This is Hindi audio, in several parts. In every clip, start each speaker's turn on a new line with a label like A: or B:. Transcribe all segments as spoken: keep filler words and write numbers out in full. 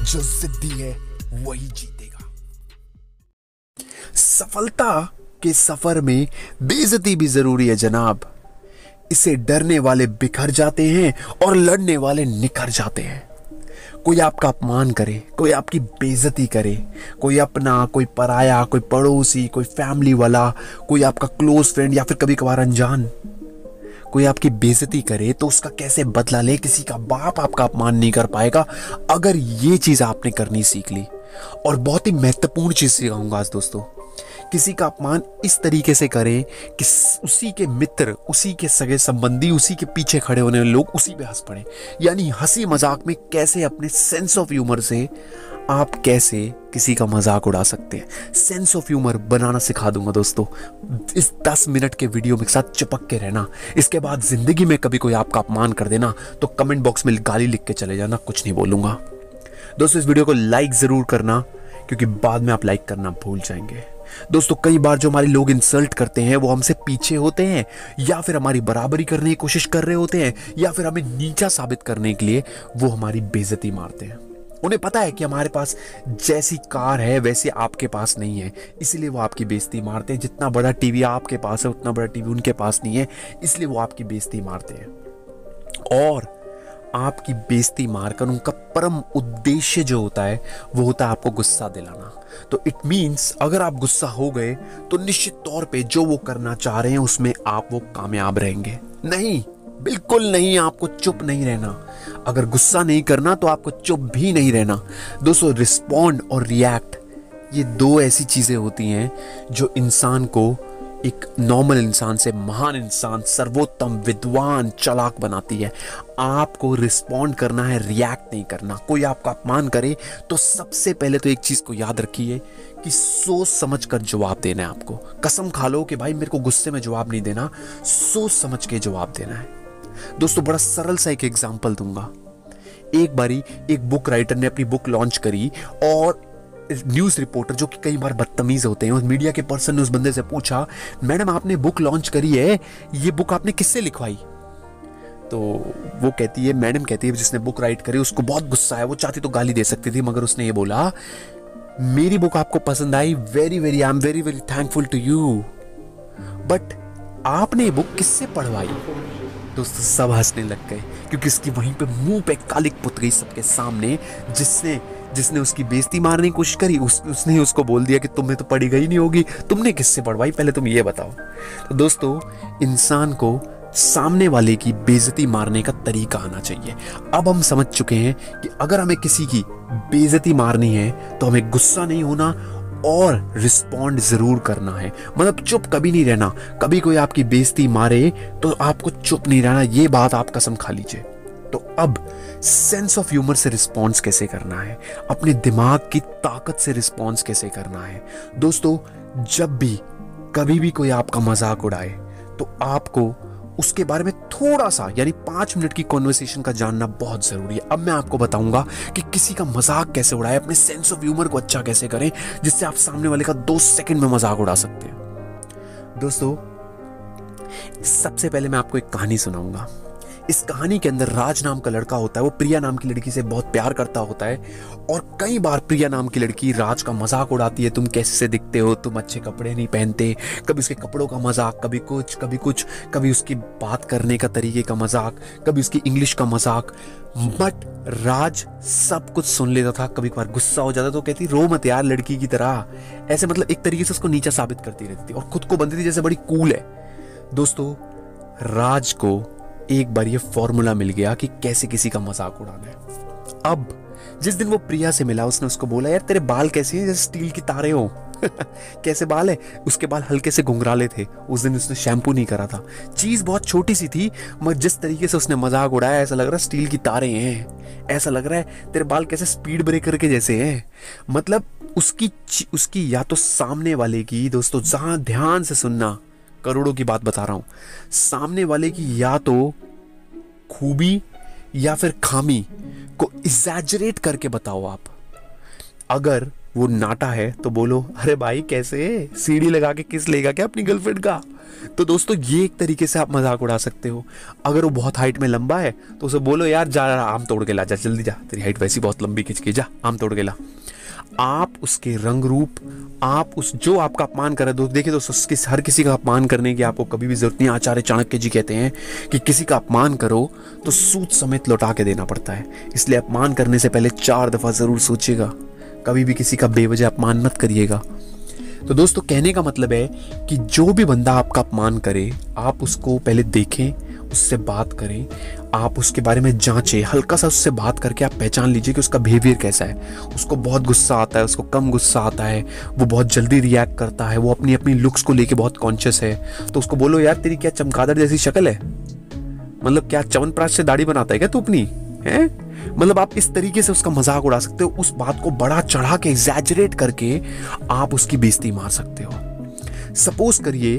A: जो जिद्दी है वही जीतेगा। सफलता के सफर में बेइज्जती भी जरूरी है जनाब। इसे डरने वाले बिखर जाते हैं और लड़ने वाले निखर जाते हैं। कोई आपका अपमान करे, कोई आपकी बेइज्जती करे, कोई अपना, कोई पराया, कोई पड़ोसी, कोई फैमिली वाला, कोई आपका क्लोज फ्रेंड या फिर कभी कभार अनजान, कोई आपकी बेइज्जती करे तो उसका कैसे बदला ले। किसी का बाप आपका अपमान नहीं कर पाएगा अगर ये चीज आपने करनी सीख ली। और बहुत ही महत्वपूर्ण चीज सिखाऊंगा आज दोस्तों, किसी का अपमान इस तरीके से करें कि उसी के मित्र, उसी के सगे संबंधी, उसी के पीछे खड़े होने वाले लोग उसी पे हंस पड़े। यानी हंसी मजाक में कैसे अपने सेंस ऑफ ह्यूमर से आप कैसे किसी का मजाक उड़ा सकते हैं, सेंस ऑफ ह्यूमर बनाना सिखा दूंगा दोस्तों। इस दस मिनट के वीडियो में साथ चिपक के रहना। इसके बाद जिंदगी में कभी कोई आपका अपमान कर देना तो कमेंट बॉक्स में गाली लिख के चले जाना, कुछ नहीं बोलूंगा। दोस्तों इस वीडियो को लाइक जरूर करना, क्योंकि बाद में आप लाइक करना भूल जाएंगे। दोस्तों कई बार जो हमारे लोग इंसल्ट करते हैं वो हमसे पीछे होते हैं, या फिर हमारी बराबरी करने की कोशिश कर रहे होते हैं, या फिर हमें नीचा साबित करने के लिए वो हमारी बेइज्जती मारते हैं। उन्हें पता है कि हमारे पास जैसी कार है वैसे आपके पास नहीं है, इसलिए वो आपकी बेइज्जती मारते हैं। जितना बड़ा टीवी आपके पास है उतना बड़ा टीवी उनके पास नहीं है, इसलिए वो आपकी बेइज्जती मारते हैं। और आपकी बेइज्जती मारकर उनका परम उद्देश्य जो होता है वो होता है आपको गुस्सा दिलाना। तो इट मीन्स अगर आप गुस्सा हो गए तो निश्चित तौर पे जो वो करना चाह रहे हैं उसमें आप वो कामयाब रहेंगे। नहीं, बिल्कुल नहीं, आपको चुप नहीं रहना। अगर गुस्सा नहीं करना तो आपको चुप भी नहीं रहना। दोस्तों रिस्पॉन्ड और रिएक्ट, ये दो ऐसी चीजें होती हैं जो इंसान को एक नॉर्मल इंसान से महान इंसान, सर्वोत्तम, विद्वान, चालाक बनाती है। आपको रिस्पॉन्ड करना है, रिएक्ट नहीं करना। कोई आपका अपमान करे तो सबसे पहले तो एक चीज को याद रखिए कि सोच समझ कर जवाब देना है आपको। कसम खा लो कि भाई मेरे को गुस्से में जवाब नहीं देना, सोच समझ के जवाब देना है। दोस्तों बड़ा सरल सा एक एग्जांपल दूंगा। एक बारी एक बुक राइटर ने अपनी बुक लॉन्च करी और न्यूज रिपोर्टर जो कि कई बार बदतमीज होते हैं, उस मीडिया के पर्सन ने उस बंदे से पूछा, मैडम आपने बुक लॉन्च करी है, ये बुक आपने किससे लिखवाई? तो वो कहती है, मैडम कहती है जिसने बुक राइट करी उसको बहुत गुस्सा है, वो चाहती तो गाली दे सकती थी, मगर उसने ये बोला, मेरी बुक आपको पसंद आई, very very I am very very thankful to you, but आपने ये बुक किससे पढ़वाई? दोस्तों सब हंसने लग गए, क्योंकि उसकी वहीं पे मुंह पे कालिक पुत गई सबके सामने। जिसने जिसने उसकी बेइज्जती मारने की कोशिश करी उस, उसने उसको बोल दिया कि तुम्हें तो पढ़ी गई नहीं होगी, तुमने किससे पढ़वाई, पहले तुम ये बताओ। तो दोस्तों इंसान को सामने वाले की बेइज्जती मारने का तरीका आना चाहिए। अब हम समझ चुके हैं कि अगर हमें किसी की बेइज्जती मारनी है तो हमें गुस्सा नहीं होना और रिस्पॉन्ड जरूर करना है। मतलब चुप कभी नहीं रहना। कभी कोई आपकी बेइज्जती मारे तो आपको चुप नहीं रहना, ये बात आप कसम खा लीजिए। तो अब सेंस ऑफ ह्यूमर से रिस्पॉन्स कैसे करना है, अपने दिमाग की ताकत से रिस्पॉन्स कैसे करना है। दोस्तों जब भी कभी भी कोई आपका मजाक उड़ाए तो आपको उसके बारे में थोड़ा सा, यानी पांच मिनट की कॉन्वर्सेशन का जानना बहुत जरूरी है। अब मैं आपको बताऊंगा कि किसी का मजाक कैसे उड़ाए, अपने सेंस ऑफ ह्यूमर को अच्छा कैसे करें, जिससे आप सामने वाले का दो सेकंड में मजाक उड़ा सकते हैं। दोस्तों सबसे पहले मैं आपको एक कहानी सुनाऊंगा। इस कहानी के अंदर राज नाम का लड़का होता है, वो प्रिया नाम की लड़की से बहुत प्यार करता होता है, और कई बार प्रिया नाम की लड़की राज का मजाक उड़ाती है, तुम कैसे से दिखते हो, तुम अच्छे कपड़े नहीं पहनते, कभी उसके कपड़ों का मजाक, कभी कुछ कभी कुछ कभी उसकी बात करने का तरीके का मजाक, कभी उसकी इंग्लिश का मजाक। बट राज सब कुछ सुन लेता था। कभी कभार गुस्सा हो जाता तो कहती, रो मत यार लड़की की तरह, ऐसे मतलब एक तरीके से उसको नीचा साबित करती रहती थी और खुद को बनती थी जैसे बड़ी कूल है। दोस्तों राज को एक बार ये फॉर्मूला मिल गया कि कैसे किसी का मजाक उड़ाना है। अब जिस दिन वो प्रिया से मिला उसने उसको बोला, यार तेरे बाल कैसे हैं, जैसे स्टील की तारे हो। कैसे बाल है? उसके बाल हल्के से घुंघराले थे, उस दिन उसने शैम्पू नहीं करा था। चीज बहुत छोटी सी थी, मगर जिस तरीके से उसने मजाक उड़ाया ऐसा लग रहा है स्टील की तारे हैं, ऐसा लग रहा है तेरे बाल कैसे स्पीड ब्रेकर के जैसे हैं। मतलब उसकी उसकी या तो सामने वाले की, दोस्तों जहां ध्यान से सुनना, करोड़ों की बात बता रहा हूं, सामने वाले की या तो खूबी या फिर खामी को एग्जैजरेट करके बताओ आप। अगर वो नाटा है तो बोलो, अरे भाई कैसे, सीढ़ी लगा के किस लेगा क्या अपनी गर्लफ्रेंड का? तो दोस्तों ये एक तरीके से आप मजाक उड़ा सकते हो। अगर वो बहुत हाइट में लंबा है तो उसे बोलो यार जा आम तोड़ के ला, जा जल्दी जा, तेरी हाइट वैसी बहुत लंबी खिंच के, जा आम तोड़ के ला। आप उसके रंग रूप, आप उस जो आपका अपमान कर रहे हो, देखिए दोस्तों उसके हर किसी का अपमान करने की आपको कभी भी जरूरत नहीं। आचार्य चाणक्य जी कहते हैं कि किसी का अपमान करो तो सूद समेत लौटा के देना पड़ता है, इसलिए अपमान करने से पहले चार दफा जरूर सोचिएगा, कभी भी किसी का बेवजह अपमान मत करिएगा। तो दोस्तों कहने का मतलब है कि जो भी बंदा आपका अपमान करे आप उसको पहले देखें, उससे बात करें, आप उसके बारे में जांचें, हल्का सा उससे बात करके आप पहचान लीजिए कि उसका बिहेवियर कैसा है। उसको बहुत गुस्सा आता है, उसको कम गुस्सा आता है, वो बहुत जल्दी रिएक्ट करता है, वो अपनी अपनी लुक्स को लेके बहुत कॉन्शियस है, तो उसको बोलो यार तेरी क्या चमगादड़ जैसी शक्ल है, मतलब क्या च्यवनप्राश से दाढ़ी बनाता है क्या तू अपनी, है? मतलब आप इस तरीके से उसका मजाक उड़ा सकते हो, उस बात को बड़ा चढ़ा के एग्जैजरेट करके आप उसकी बेइज्जती मार सकते हो। सपोज करिए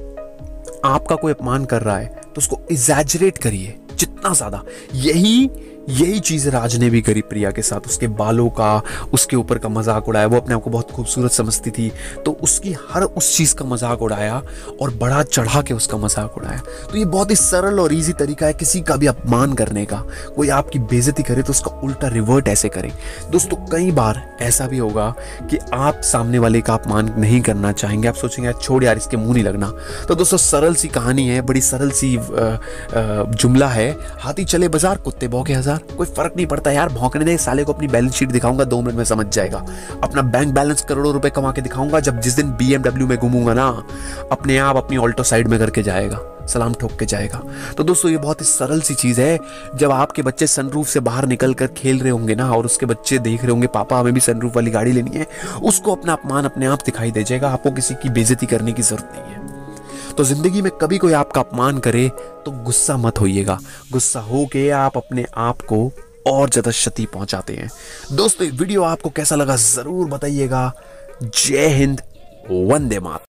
A: आपका कोई अपमान कर रहा है तो उसको एग्जैजरेट करिए जितना ज्यादा। यही यही चीज राज ने भी करी प्रिया के साथ, उसके बालों का, उसके ऊपर का मजाक उड़ाया। वो अपने आप को बहुत खूबसूरत समझती थी तो उसकी हर उस चीज का मजाक उड़ाया और बड़ा चढ़ा के उसका मजाक उड़ाया। तो ये बहुत ही सरल और इजी तरीका है किसी का भी अपमान करने का। कोई आपकी बेइज्जती करे तो उसका उल्टा रिवर्ट ऐसे करें। दोस्तों कई बार ऐसा भी होगा कि आप सामने वाले का अपमान नहीं करना चाहेंगे, आप सोचेंगे छोड़ यार इसके मुंह नहीं लगना। तो दोस्तों सरल सी कहानी है, बड़ी सरल सी जुमला है, हाथी चले बाजार कुत्ते भौंके हजार। कोई फर्क नहीं पड़ता यार, भौंकने दे साले को, अपनी बैलेंस शीट दिखाऊंगा दो मिनट में समझ जाएगा। अपना बैंक बैलेंस करोड़ों रुपए कमा के दिखाऊंगा, जब जिस दिन बीएमडब्ल्यू में घूमूंगा ना अपने आप अपनी ऑल्टो साइड में करके जाएगा, सलाम ठोक के जाएगा। तो दोस्तों ये बहुत ही सरल सी चीज है। जब आपके बच्चे सनरूफ से बाहर निकल कर खेल रहे होंगे ना और उसके बच्चे देख रहे होंगे पापा हमें भी सनरूफ वाली गाड़ी लेनी है, उसको अपना अपमान अपने आप दिखाई दे जाएगा, आपको किसी की बेइज्जती करने की जरूरत नहीं है। तो जिंदगी में कभी कोई आपका अपमान करे तो गुस्सा मत होइएगा, गुस्सा हो के आप अपने आप को और ज्यादा क्षति पहुंचाते हैं। दोस्तों वीडियो आपको कैसा लगा जरूर बताइएगा। जय हिंद, वंदे मातरम।